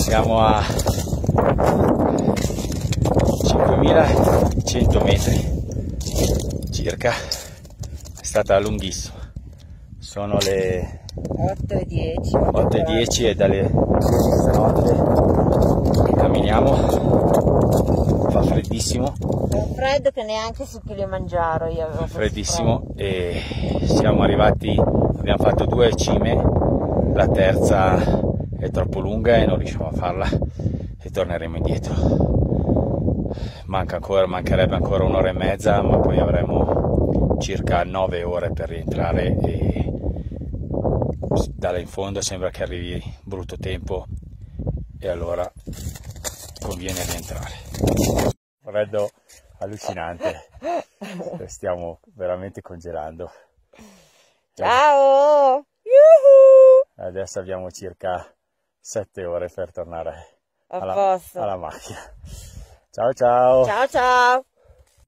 Siamo a 5100 metri circa, è stata lunghissima. Sono le 8:10 e dalle stanotte che camminiamo, fa freddissimo. Un freddo che neanche su Kilimangiaro io avevo. Freddissimo e siamo arrivati, abbiamo fatto 2 cime, la terza è troppo lunga e non riusciamo a farla e torneremo indietro. Mancherebbe ancora un'ora e mezza, ma poi avremo circa 9 ore per rientrare e da là in fondo sembra che arrivi brutto tempo e allora conviene rientrare. Freddo allucinante, stiamo veramente congelando. Ciao! Yuhu! Adesso abbiamo circa 7 ore per tornare A posto. alla macchina. Ciao ciao! Ciao ciao!